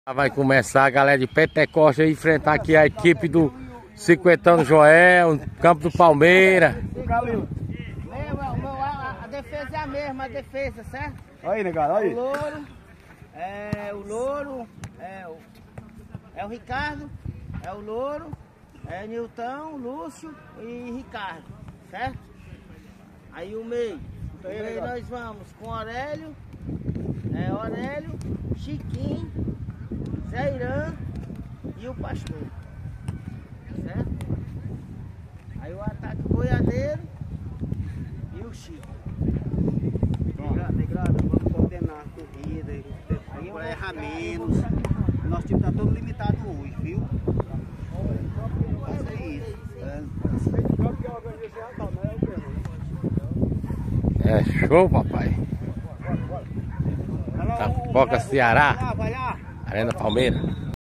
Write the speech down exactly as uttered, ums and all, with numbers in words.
Vai começar a galera de Pentecoste a enfrentar aqui a equipe do Cinquentão Joel, campo do Palmeiras. A defesa é a mesma, a defesa, certo? Aí, negado, aí. O Louro, é o Louro, é o, é o Ricardo, é o Louro, é Nilton, Lúcio e Ricardo, certo? Aí o meio, o meio nós vamos com Aurélio, é Aurélio, Chiquinho, Zé Irã e o Pastor, certo? Aí o ataque boiadeiro e o Chico. Negrada, vamos coordenar a corrida, aí vai errar menos. Nosso time tá todo limitado hoje, viu? Vai ser isso. É show, papai. Tapoca Ceará, Arena Palmeiras.